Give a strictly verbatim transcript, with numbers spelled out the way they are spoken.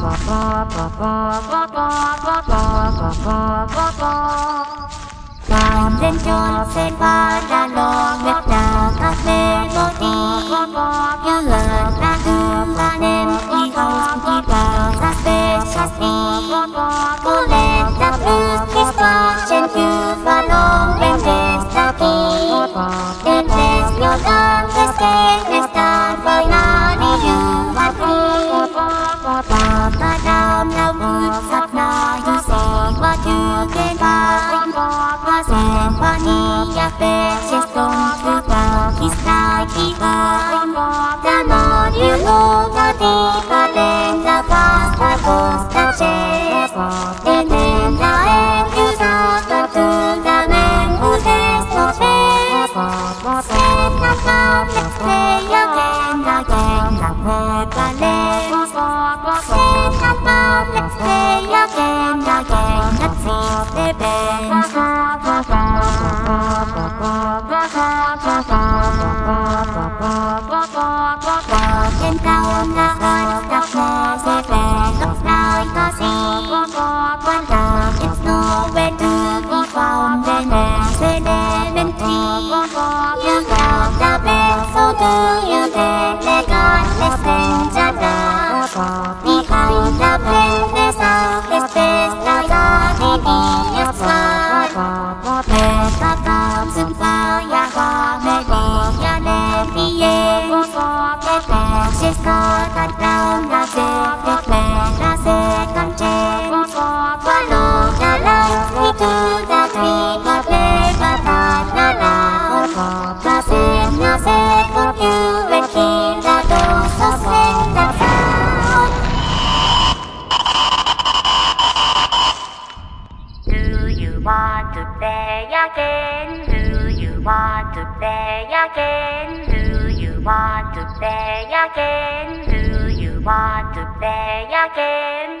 Làm lên tròn sen hoa đã lo ngất đà các melody như là ta thương ta nên đi học đi vào ta special cô lên ta blues kiss qua trên cứ và long bên về ta kỳ đến đến nhớ ta let's get let's start với na đi you và free và ta đam đam vui sắp na you say what you can buy và sen hoa ni ya pe just don't to vào kiss like đi vào ta nói you know ta đi ta lên ta fast ta goes ta chase đến đến ta em you sao ta tu ta men who there's no space set up now let's play again again làm hết ta lên set up now let's play again again let's see baby trên cao là ơi đọc mơ sẽ về lúc nào có gì quan trọng it's no way to be found bên nè sẽ để bên thi như vào ta bên so do you get let God let's spend cha ta đi hành ta bên để sao let's spend ta ta đi đi nhất xa mẹ ta cảm xứng vào ya qua mẹ đi ya nên đi ye mẹ mẹ sẽ có ta đau na sẽ mẹ mẹ na sẽ con trên qua lô ta lăng đi tu ta thủy và lê và ta na na ta sẽ na sẽ có you when khi ta đâu so sen ta sao. Do you want to play again? Do you want to play again? Do you want to play again? Do you want to play again?